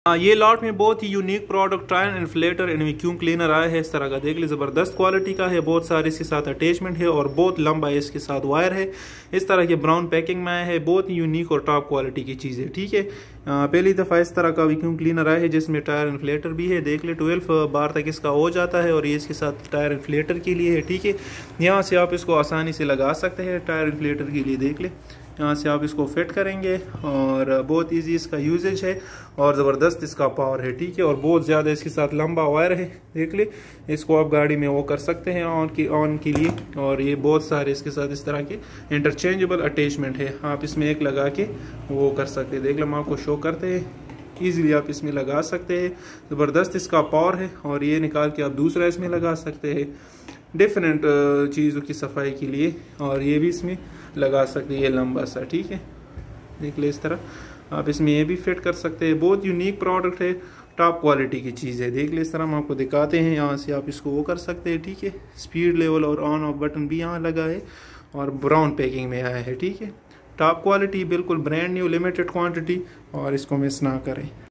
ये लॉट में बहुत ही unique product tyre inflator and vacuum cleaner आया है। इस तरह का देख ले, ज़बरदस्त क्वालिटी का है, बहुत सारे इसके साथ अटैचमेंट है और बहुत लंबा इसके साथ वायर है। इस तरह के ब्राउन पैकिंग में आया है, बहुत ही यूनिक और टॉप क्वालिटी की चीज़ है। ठीक है, पहली दफ़ा इस तरह का वैक्यूम क्लीनर आया है जिसमें टायर इन्फ्लेटर भी है। देख ले 12 बार तक इसका हो जाता है और ये इसके साथ टायर इन्फ्लेटर के लिए है। ठीक है, यहाँ से आप इसको आसानी से लगा सकते हैं टायर इन्फ्लेटर के लिए। देख ले, यहाँ से आप इसको फिट करेंगे और बहुत इजी इसका यूजेज है और ज़बरदस्त इसका पावर है। ठीक है, और बहुत ज़्यादा इसके साथ लंबा वायर है। देख ले, इसको आप गाड़ी में वो कर सकते हैं ऑन के लिए। और ये बहुत सारे इसके साथ इस तरह के इंटरचेंजेबल अटैचमेंट है, आप इसमें एक लगा के वो कर सकते हैं। देख लो, हम आपको शो करते हैं, ईजिली आप इसमें लगा सकते हैं। ज़बरदस्त इसका पावर है और ये निकाल के आप दूसरा इसमें लगा सकते हैं डिफरेंट चीज़ों की सफाई के लिए, और ये भी इसमें लगा सकते हैं, ये लंबा सा। ठीक है, देख ले, इस तरह आप इसमें ये भी फिट कर सकते हैं। बहुत यूनिक प्रोडक्ट है, टॉप क्वालिटी की चीज़ है। देख ले, इस तरह हम आपको दिखाते हैं, यहाँ से आप इसको वो कर सकते हैं। ठीक है, स्पीड लेवल और ऑन ऑफ बटन भी यहाँ लगा है और ब्राउन पैकिंग में आया है। ठीक है, टॉप क्वालिटी, बिल्कुल ब्रांड न्यू, लिमिटेड क्वान्टिटी, और इसको मिस ना करें।